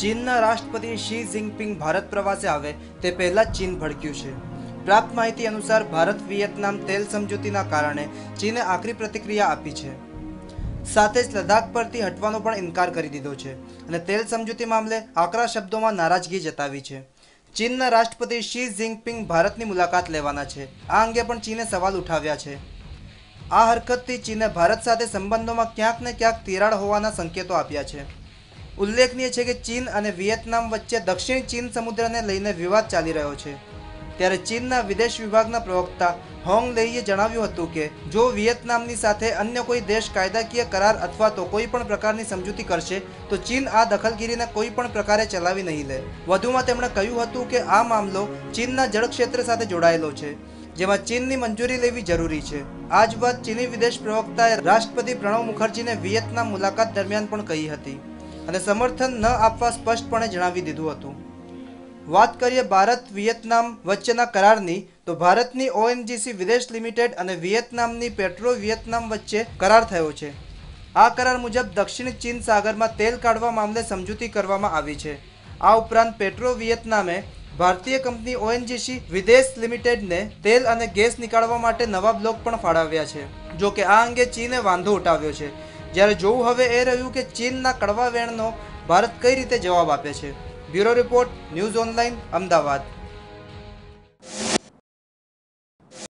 ચીનના રાષ્ટ્રપતિ Xi Jinping Bharat પ્રવાસે આવે તે પહેલા જ ચીન ભડક્યું છે। પ્રાપ્ત માહિતી અનુસાર ભારત વિયેતનામ તેલ સમજૂતીના કારણે ચીને આકરી પ્રતિક્રિયા આપી છે। સાથે જ લદ્દાખ પરથી હટવાનો પણ ઇનકાર કરી દીધો છે અને તેલ સમજૂતી મામલે આકરા શબ્દોમાં નારાજગી જતાવી છે। ચીનના રાષ્ટ્રપતિ શી જિનપિંગ ભારતની મુલાકાત લેવાના છે। આ અંગે પણ ચીને સવાલ ઉઠાવ્યા છે। આ હરકતથી ચીને ભારત સાથે સંબંધોમાં ક્યાંક ને ક્યાંક તિરાડ હોવાના સંકેતો આપ્યા છે। ઉલ્લેખનીય છે કે ચીન અને વિયેતનામ વચ્ચે દક્ષિણ ચીન સમુદ્રને લઈને વિવાદ ચાલી રહ્યો છે। ત્યારે ચીનના વિદેશ વિભાગના પ્રવક્તા હોંગ લેઈએ જણાવ્યું હતું કે જો વિયેતનામની સાથે અન્ય કોઈ દેશ કાયદાકીય કરાર અથવા તો કોઈ પણ પ્રકારની સમજૂતી કરશે તો ચીન આ દખલગીરીને કોઈ પણ પ્રકારે ચલાવી નહીં લે। વધુમાં તેમણે કહ્યું હતું કે આ મામલો ચીનના જળક્ષેત્ર સાથે જોડાયેલો છે, જેમાં ચીનની મંજૂરી લેવી જરૂરી છે। આ જ વાત ચીની વિદેશ પ્રવક્તાએ રાષ્ટ્રપતિ પ્રણવ મુખર્જીને વિયેતનામ મુલાકાત દરમિયાન પણ કહી હતી અને સમર્થન ન આપવા સ્પષ્ટપણે જણાવી દીધું હતું। વાત કરીએ ભારત વિયેતનામ વચ્ચેના કરારની તો ભારતની ઓએનજીસી વિદેશ લિમિટેડ અને વિયેતનામની પેટ્રો વિયેતનામ વચ્ચે કરાર થયો છે। આ કરાર મુજબ દક્ષિણ ચીન સાગરમાં તેલ કાઢવા મામલે સમજૂતી કરવામાં આવી છે। આ ઉપરાંત પેટ્રો વિયેતનામે ભારતીય કંપની ઓએનજીસી વિદેશ લિમિટેડને તેલ અને ગેસ નીકાળવા માટે નવા બ્લોક પણ ફાળવ્યા છે। જો કે આ અંગે ચીને વાંધો ઉઠાવ્યો છે, જ્યારે જોવું હવે એ રહ્યું કે ચીનના કડવા વેણનો ભારત કઈ રીતે જવાબ આપે છે। Bureau report, news online, Ahmedabad.